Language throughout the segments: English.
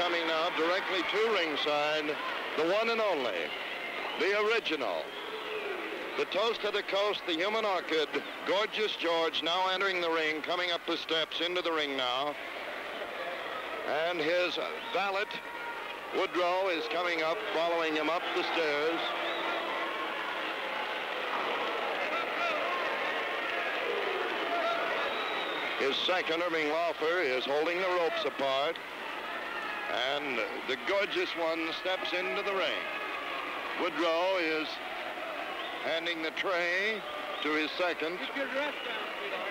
coming now directly to ringside, the one and only, the original, the toast of the coast, the human orchid, Gorgeous George, now entering the ring, coming up the steps into the ring now. And his valet, Woodrow, is coming up, following him up the stairs. His second, Irving Laufer, is holding the ropes apart. And the Gorgeous one steps into the ring. Woodrow is handing the tray to his second. Keep your dress down, sweetheart.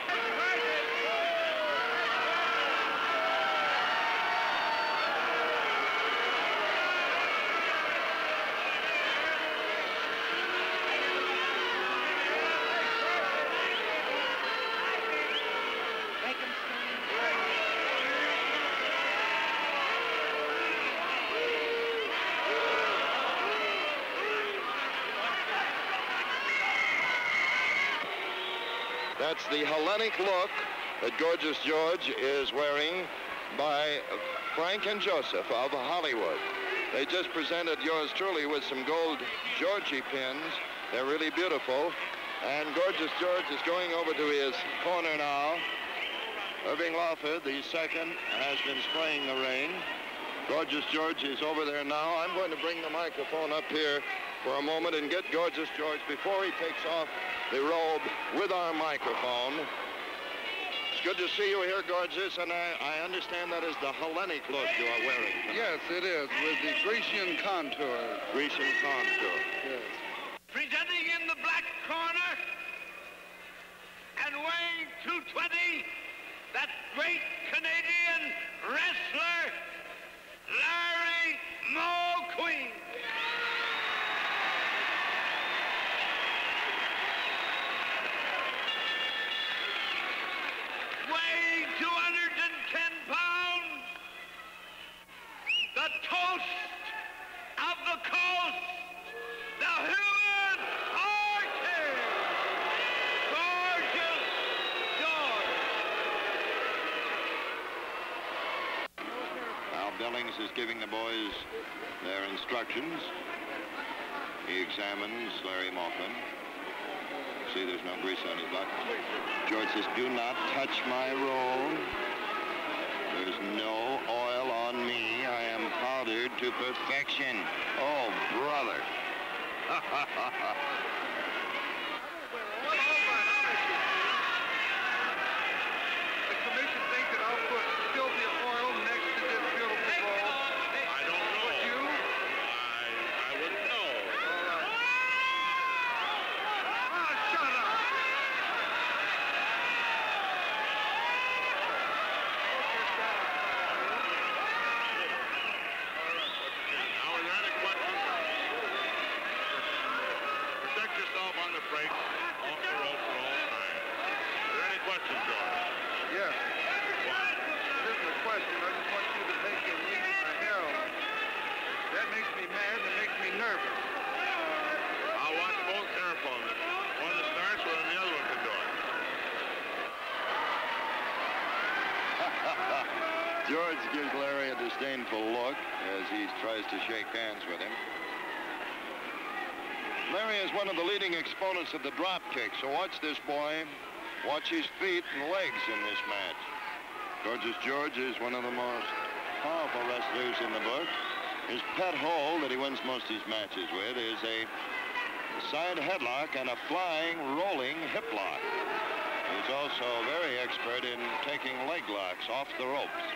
That's the Hellenic look that Gorgeous George is wearing by Frank and Joseph of Hollywood. They just presented yours truly with some gold Georgie pins. They're really beautiful. And Gorgeous George is going over to his corner now. Irving Laufer, the second, has been spraying the ring. Gorgeous George is over there now. I'm going to bring the microphone up here for a moment and get Gorgeous George before he takes off the robe with our microphone. It's good to see you here, Gorgeous, and I understand that is the Hellenic look you are wearing tonight. Yes, it is, with the Grecian contour. Grecian contour. Yes. Presenting in the black corner and weighing 220, that great Canadian wrestler, Larry Moe Queen. Weighing 210 pounds, the toast of the coast, the human orchid, Gorgeous George. Al Billings is giving the boys their instructions. He examines Larry Moughlin. See, there's no grease on his butt. George says, do not touch my roll. There's no oil on me. I am powdered to perfection. Oh, brother. The commission thinks that I'll put filthy oil next to this beautiful bowl. I don't know. Would you? I wouldn't know. All right. Ah, shut up. Now, are there any questions? Protect yourself on the brakes, off the rope at all times. Are there any questions, George? Yes. This is a question. I just want you to take a read my Herald. That makes me mad. That makes me nervous. I'll watch both careful. One that starts with and the other one can do it. George gives Larry a disdainful look as he tries to shake hands with him. Larry is one of the leading exponents of the drop kick, so watch this boy. Watch his feet and legs in this match. Gorgeous George is one of the most powerful wrestlers in the book. His pet hold that he wins most of his matches with is a side headlock and a flying, rolling hip lock. He's also very expert in taking leg locks off the ropes.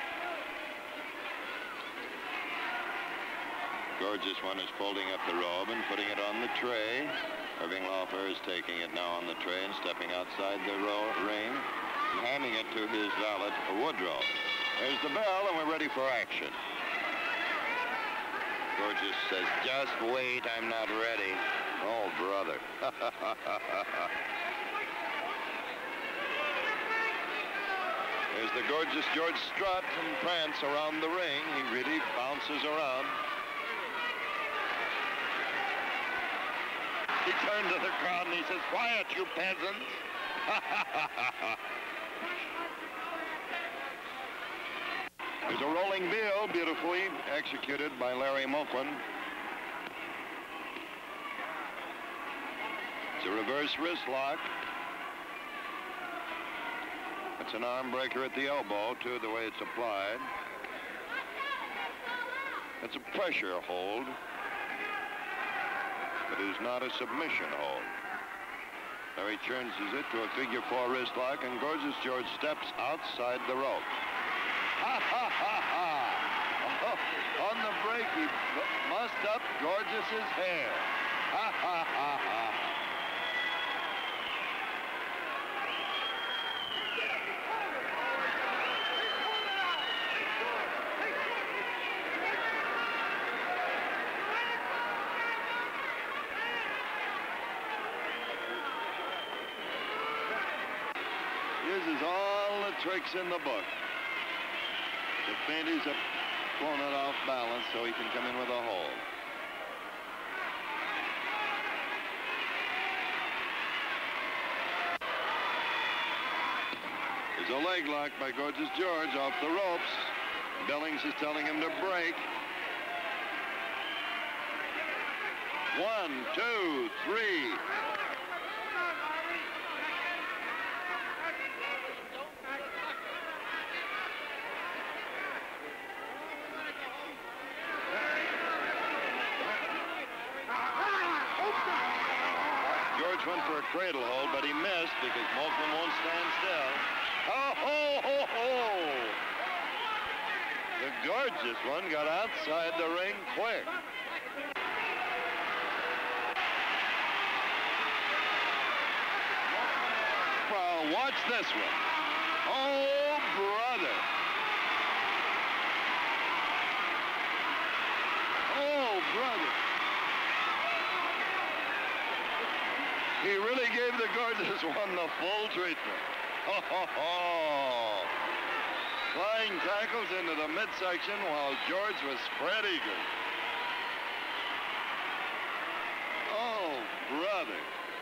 Gorgeous one is folding up the robe and putting it on the tray. Irving Laufer is taking it now on the tray and stepping outside the ring and handing it to his valet, Woodrow. There's the bell, and we're ready for action. Gorgeous says, just wait, I'm not ready. Oh, brother. There's the Gorgeous George strut and prance around the ring. He really bounces around. He turned to the crowd and he says, quiet, you peasants. There's a rolling bill, beautifully executed by Larry Moquin. It's a reverse wrist lock. It's an arm breaker at the elbow, too, the way it's applied. It's a pressure hold, but it is not a submission hold. Larry changes it to a figure 4 wrist lock, and Gorgeous George steps outside the rope. Ha, ha, ha, ha! Oh, on the break, he mussed up Gorgeous's hair. Ha, ha, ha, ha! Uses all the tricks in the book. The feint is opponent off balance so he can come in with a hold. There's a leg lock by Gorgeous George off the ropes. Billings is telling him to break. 1, 2, 3. Went for a cradle hold, but he missed because Moquin won't stand still. Oh, ho, ho, ho! The Gorgeous one got outside the ring quick. Well, watch this one. Oh, brother. Oh, brother. He really gave the Gorgeous one the full treatment. Ho, ho, ho. Flying tackles into the midsection while George was spread eagle. Oh, brother.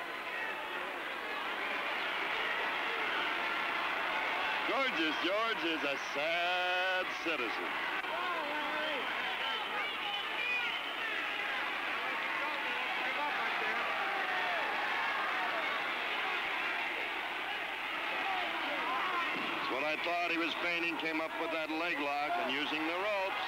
Gorgeous George is a sad citizen. What I thought he was feinting, came up with that leg lock and using the ropes.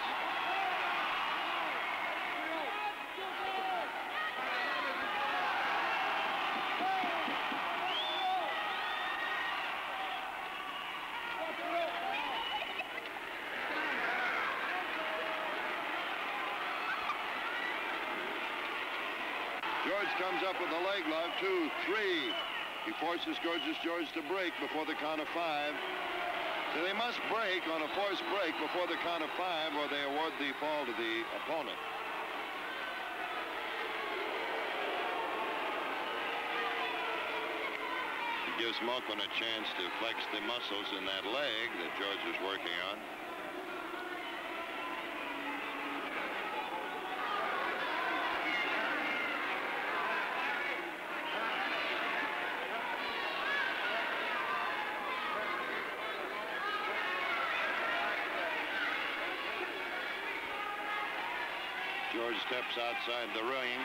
George comes up with a leg lock, 2, 3. He forces Gorgeous George to break before the count of 5. So they must break on a forced break before the count of 5, or they award the fall to the opponent. It gives Moquin a chance to flex the muscles in that leg that George was working on. George steps outside the ring.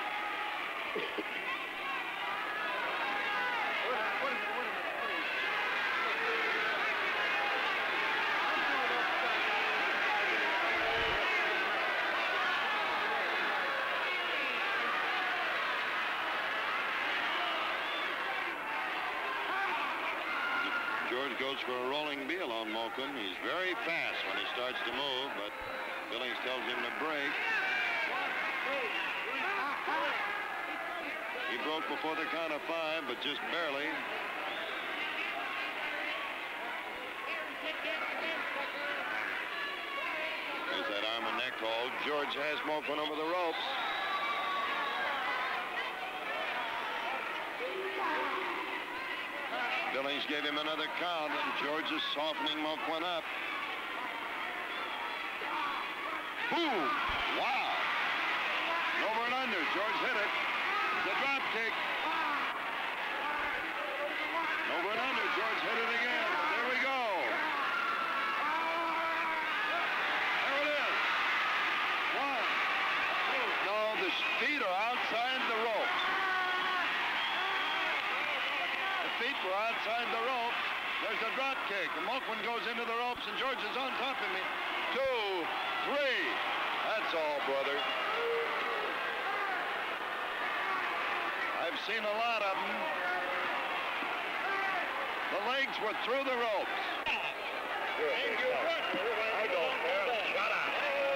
George goes for a rolling Beal on Moquin. He's very fast when he starts to move, but Billings tells him to break. He broke before the count of 5, but just barely. There's that arm and neck hold. George has Moquin over the ropes. Billings gave him another count, and George is softening Moquin up. Boom! Wow! Over and under. George hit it. The drop kick. Over and under. George hit it again. There we go. a drop kick. And Mulquin goes into the ropes, and George is on top of me. 2, 3. That's all, brother. I've seen a lot of them. The legs were through the ropes. I don't care. Shut up.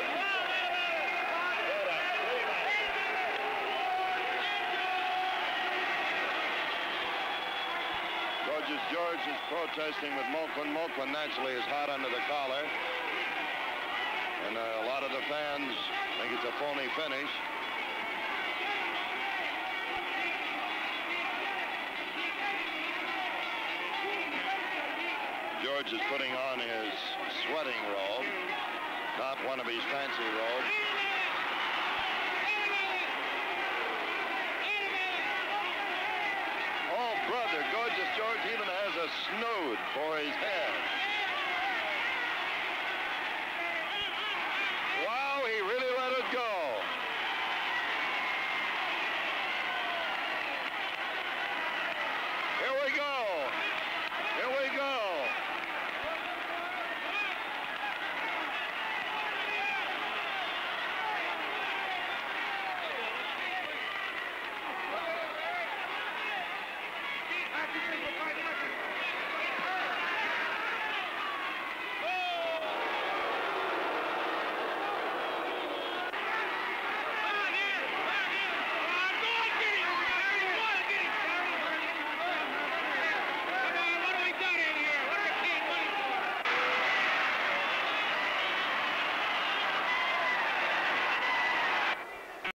Gorgeous George is protesting with Mulquin. Mulquin naturally is hot under the collar. And a lot of the fans think it's a phony finish. George is putting on his sweating robe, not one of his fancy robes. Oh, brother, Gorgeous George even has a snood for his head.